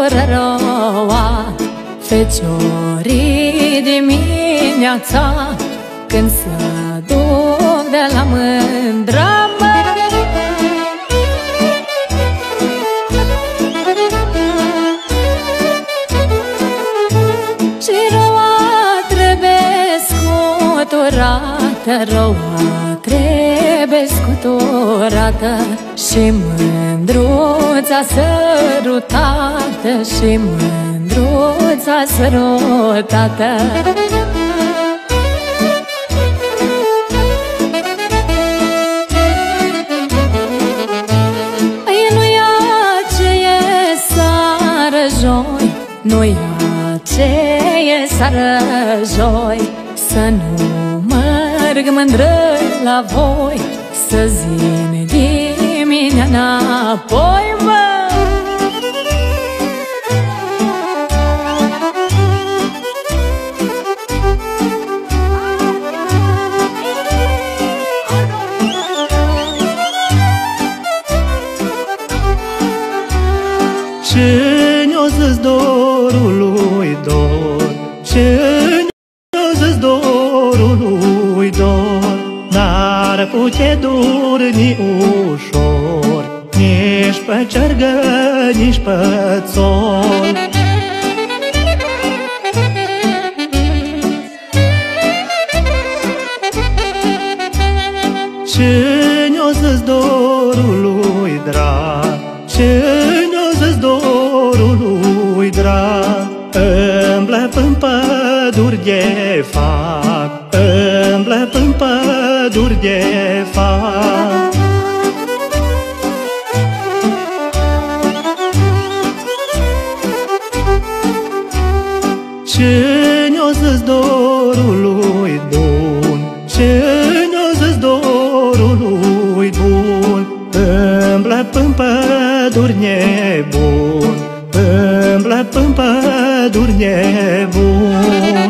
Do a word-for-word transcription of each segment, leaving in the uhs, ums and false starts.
răroa, feciorii dimineața, când se duc de la mândra mă. Și roa trebuie scuturată, roa trebuie scuturată, și mândruța sărutată, și mândruța sărutată. Ei, nu ia ce e sară joi, nu ia ce e sară joi, să nu merg mândră la voi, să zin dimineața înapoi, mă. Ce-ne-o zis dorul lui dor, ce-ne-o zis dorul lui dor, n-ar putea dur ni ușor, nici pe cergă, nici pe țol. Ce-ne-o zis dorul lui drag, ce-ne-o zis dorul lui drag, îmblă până păduri de fac, îmblă până păduri de fac. Ce-ne-o zis dorul lui bun, ce-ne-o zis dorul lui bun, îmblă până păduri nebun, îmblă până păduri nebun.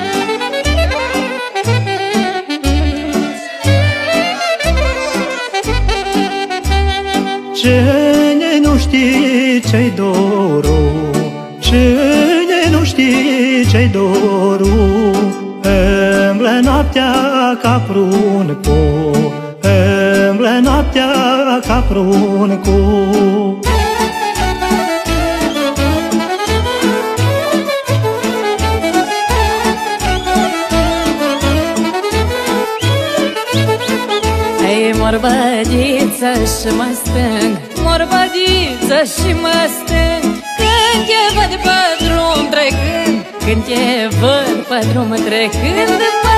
Cine nu știe ce-i dorul, cine nu știe ce-i dorul, îmblă noaptea ca pruncul, îmblă noaptea ca pruncul. Ei, morbădiță și mă stâng, morbădiță și mă stâng, când te văd pe drum trecând, când te văd pe drum trecând, mă.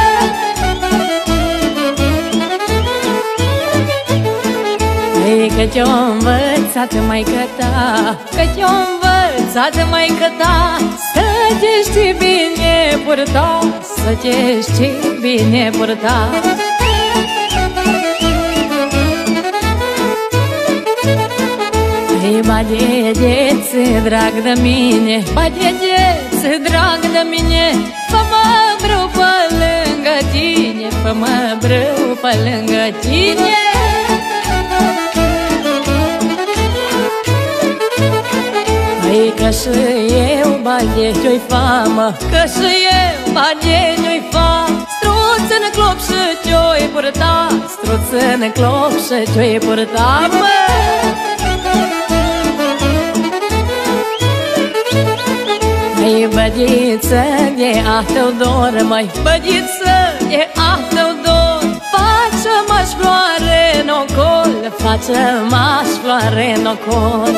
Ei, că te-o învățat maică ta, că te-o învățat maică ta, să te știi bine purta, să te știi bine purta. Ei, badedețe, drag de mine, badedețe, drag de mine, fă-mă brâu pe lângă tine, fă-mă brâu pe lângă tine. Ei, că și eu badede-i famă, că și eu badede-i famă, struț în clop și te-o-i purta, struț în clop și te-o-i purta, mă. Ei, bădiță de a tău dor, măi, bădiță de a tău dor, face-mă-și floare în ocol, face-mă-și floare în ocol.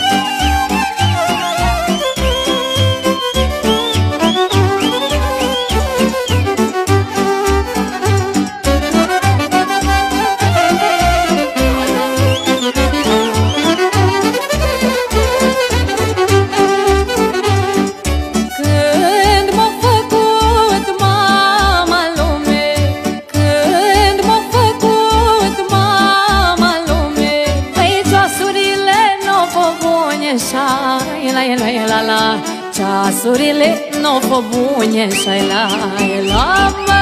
Ceasurile n-o fă bune, și-ai la la mă.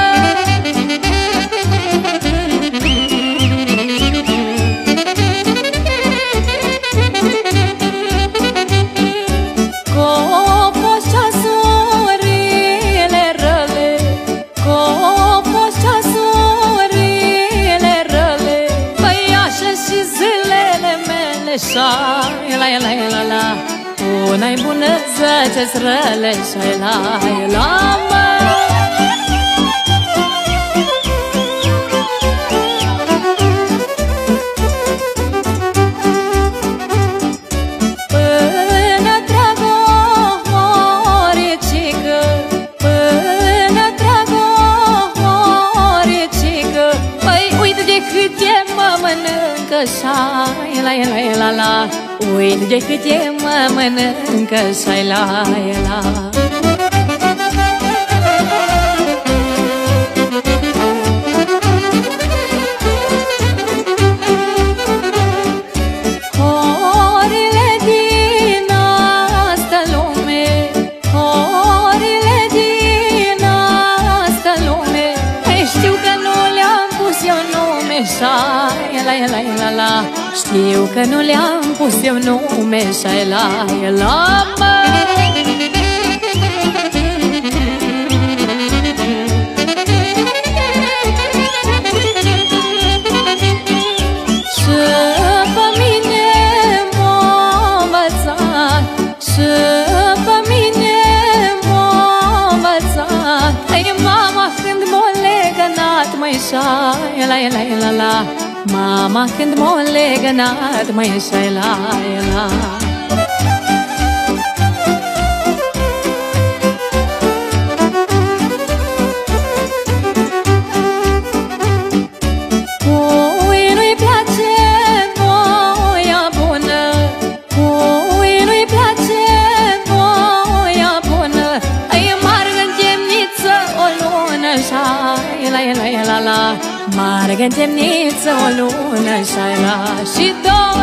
șai la la la la. Una-i bună, zece-ți răle, șai la la mă. Până trag o oricică, până trag o oricică, păi uite de câte mă mănâncă, șai la la la la. Uite de câte mă mănâncă, șai la la. Horile din asta lume, horile din asta lume, ei știu că nu le-am pus eu nume, șai la la la la. Știu că nu le-am pus eu nume, șai la la mă. Și pe mine m-a învățat, și pe mine m-a învățat. Ei, mama când m-a legănat, măi, șai la la la la. Mama când m-a legănat, măi, șai la la. Cui nu-i place voia bună, cui nu-i place voia bună, îi margă în temniță o lună, șai la la la la. Margă în temniță o lună, șai la și două.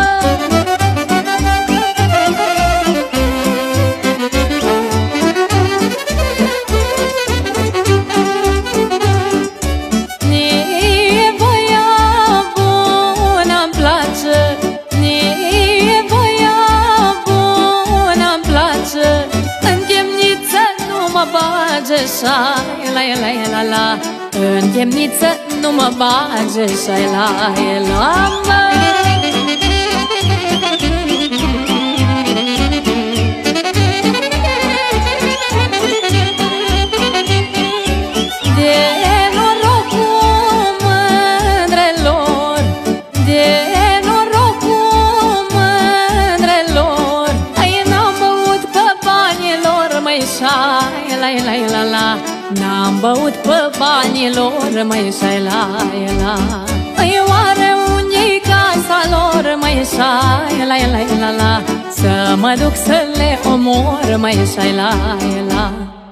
Nici voia bună-mi place, nici voia bună-mi place, în temniță nu mă bage, șai la la la la. În temniță nu mă bage, șai la la mă. De norocul mândrelor, de norocul mândrelor, ai n-am băut pe banii lor, măi, șai la la la la. N-am băut pe banii lor, măi, șai la la. Îi oare unde-i casa lor, măi, șai la la la la. Să mă duc să le omor, măi, șai la la.